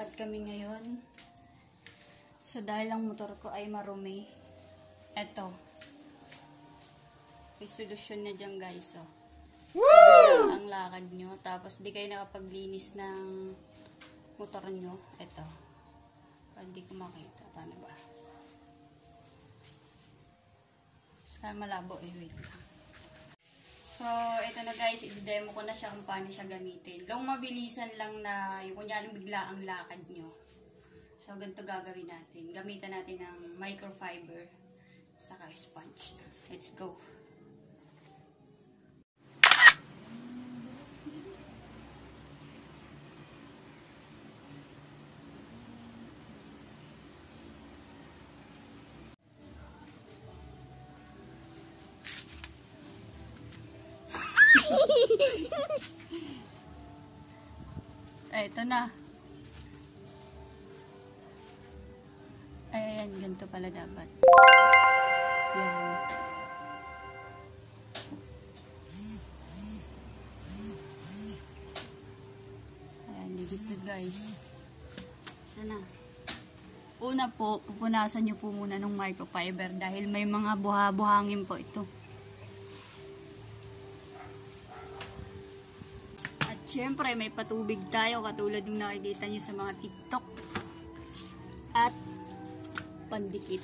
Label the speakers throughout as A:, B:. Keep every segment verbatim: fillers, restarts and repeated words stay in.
A: Maglalakad kami ngayon. So dahil ang motor ko ay marumi, eto, may solusyon na dyan guys. So, so ang lakad nyo, tapos di kayo nakapaglinis ng motor nyo. Eto, hindi ko makita. Paano ba? Saan malabo eh, wait lang. So, ito na guys, i-demo ko na siya kung paano siya gamitin. Long mabilisan lang na, yung kunyari bigla ang lakad nyo. So, ganito gagawin natin. Gamitan natin ng microfiber saka sponge. Let's go! Ay, ito na. Ayan, ganito pala dapat. Yan. Ayan, ligitid guys. Sana. Una po, pupunasan nyo po muna ng microfiber dahil may mga buha-buhangin po ito. Siyempre, may patubig tayo katulad yung nakikita nyo sa mga TikTok. At pandikit.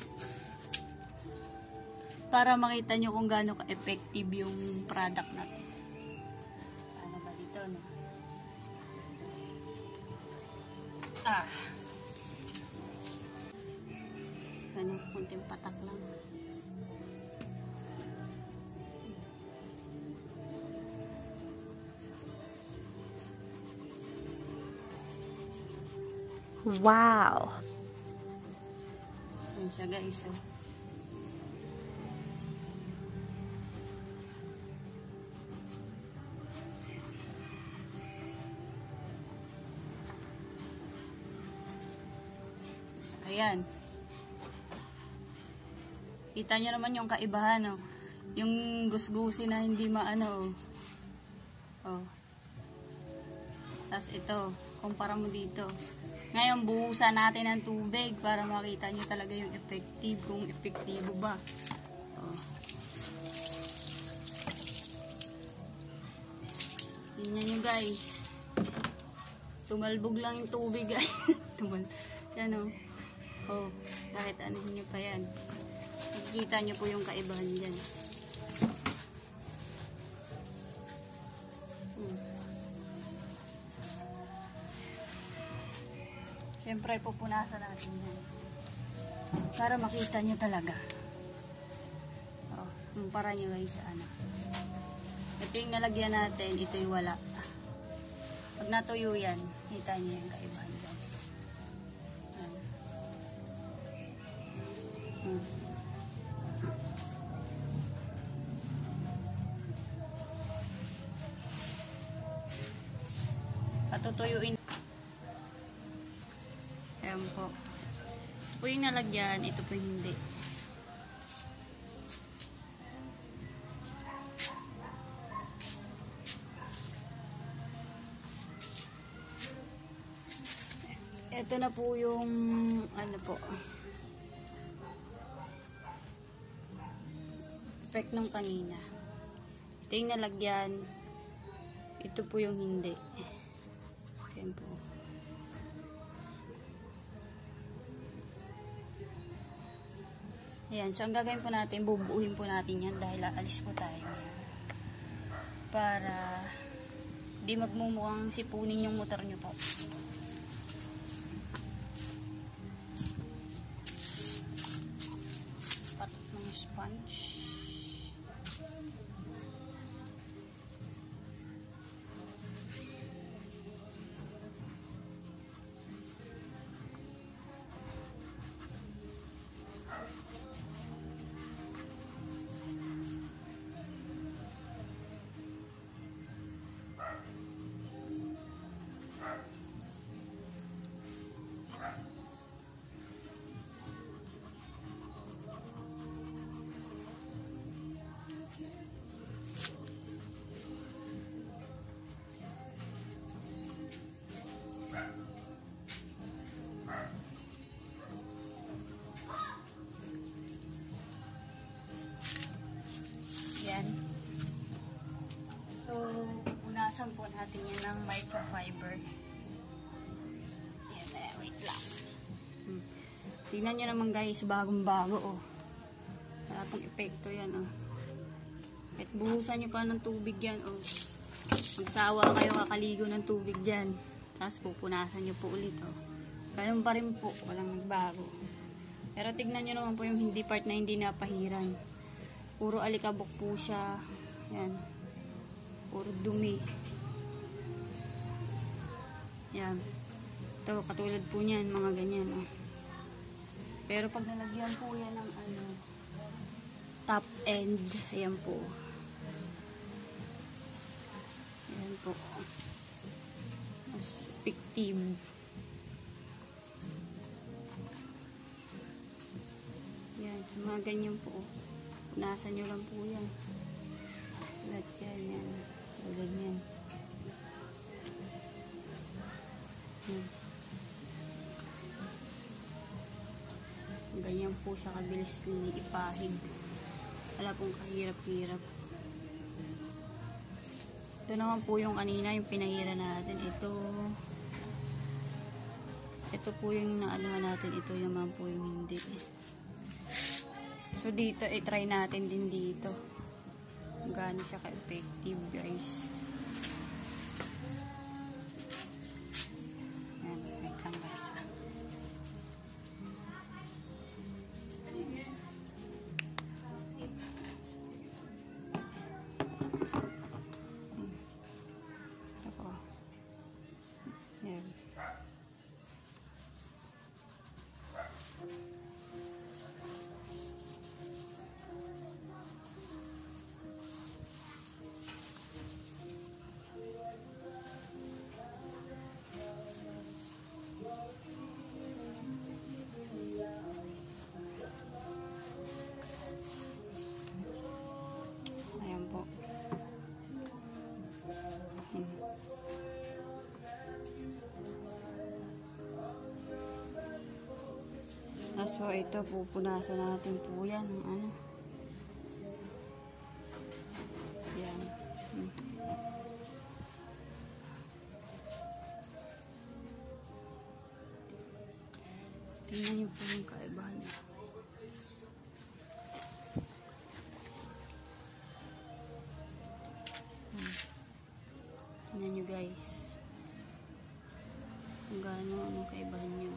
A: Para makita nyo kung gaano ka-effective yung product natin. Ano ba dito, no? Ah. Ano, kunting patak lang.
B: Wow!
A: Ayan siya guys. Oh. Ayan. Kita nyo naman yung kaibahan. Oh. Yung gusgusi na hindi maano. Oh. Tapos ito. Kumpara mo dito. Ngayon, buhusan natin ng tubig para makita nyo talaga yung effective, kung epektibo ba. Oh. Tingnan nyo guys. Tumalbog lang yung tubig guys. Tumal. Yan o. Oh. Kahit ano nyo pa yan. Nakikita nyo po yung kaibahan dyan. Siyempre, pupunasan natin yan. Para makita nyo talaga. Oh, kumpara nyo guys sa ano. Ito yung nalagyan natin, ito yung wala. Pag natuyo yan, kita nyo yung kaibahan dyan. Yan. Hmm. Patutuyuin. Ayan po. Ito po yung nalagyan, ito po hindi. Ito na po yung ano po. Effect ng kanina. Ito yung nalagyan. Ito po yung hindi. Ayan po. Ayan, so ang gagawin po natin, bubuuhin po natin yan dahil aalis po tayo ngayon. Para di magmumukhang sipunin yung motor nyo po. Patok ng sponge. Tingnan nyo naman guys, bagong bago oh. Wala pong epekto yan oh. At buhusan nyo pa ng tubig yan oh. Magsawa kayo kakaligo ng tubig dyan. Tapos pupunasan nyo po ulit oh. Ganun pa rin po, walang nagbago. Pero tignan nyo naman po yung hindi part na hindi napahiran. Puro alikabok po siya. Yan. Puro dumi. Yan. Ito, katulad po niyan, mga ganyan oh. Pero pag nalagyan po yan ng ano, top end, ayan po. Ayan po. Mas effective. Yan, mga ganyan po. Punasan nyo lang po yan. Tulad yan, yan. Tulad yan. Hmm. Ganyan po siya kabilis ipahid. Wala pong kahirap-hirap. Ito naman po yung kanina, yung pinahira natin. Ito, ito po yung naalahan natin. Ito naman po yung hindi. So, dito, i-try natin din dito. Gaano siya ka-effective, guys. Yan, wait lang guys. Ito po. Yan. Ayan po. Hmm. So, ito, pupunasan natin po yan. Ano? Yan. Hmm. Tingnan niyo po yung kaibahan niya. Hmm. Tingnan niyo guys. Kung gaano ang kaibahan niyo.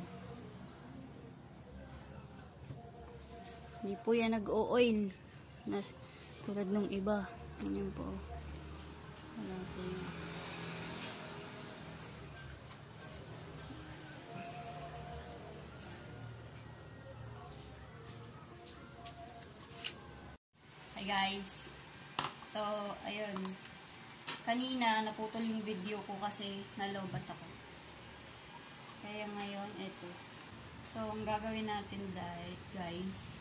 A: Hindi po yan nag-o-oil. Nas, tulad nung iba. Ganyan po. Wala po yan. Hi guys. So, ayun. Kanina, naputol yung video ko kasi nalobat ako. Kaya ngayon, eto. So, ang gagawin natin dahil, guys,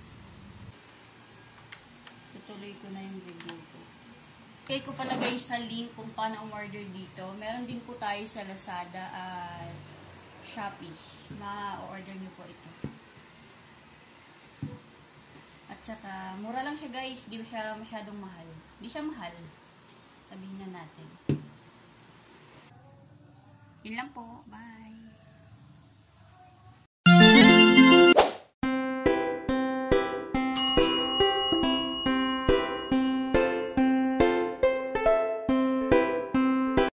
A: tutuloy ko na yung video ko. Okay ko pala guys sa link kung paano umorder dito. Meron din po tayo sa Lazada at Shopee. Ma-order nyo po ito. At saka, mura lang siya guys. Di siya masyadong mahal. Di siya mahal. Sabihin na natin. Yun lang po. Bye!